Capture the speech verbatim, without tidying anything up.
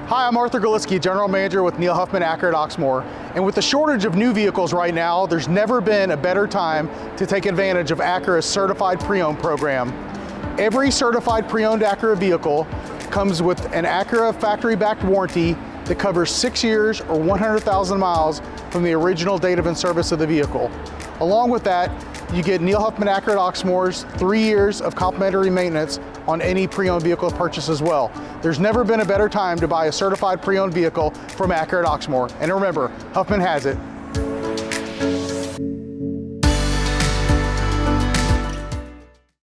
Hi, I'm Arthur Galiski, General Manager with Neil Huffman Acura at Oxmoor. And with the shortage of new vehicles right now, there's never been a better time to take advantage of Acura's Certified Pre-Owned program. Every certified pre-owned Acura vehicle comes with an Acura factory-backed warranty that covers six years or one hundred thousand miles from the original date of in-service of the vehicle. Along with that, you get Neil Huffman Acura at Oxmoor's three years of complimentary maintenance on any pre-owned vehicle purchase as well. There's never been a better time to buy a certified pre-owned vehicle from Acura at Oxmoor. And remember, Huffman has it.